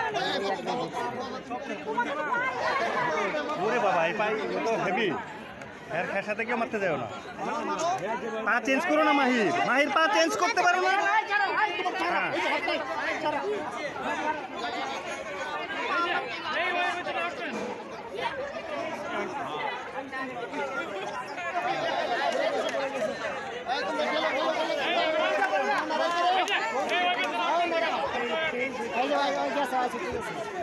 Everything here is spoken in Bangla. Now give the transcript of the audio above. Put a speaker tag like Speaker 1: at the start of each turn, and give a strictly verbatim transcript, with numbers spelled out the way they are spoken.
Speaker 1: ওরে বাবা এই পাই তো হেভি এর খের সাথে কেউ মারতে যাও না পা চেঞ্জ করো না মাহির মাহির পা চেঞ্জ করতে পারো না হ্যাঁ
Speaker 2: এই যে ভাই ওই গ্যাস আছে ঠিক আছে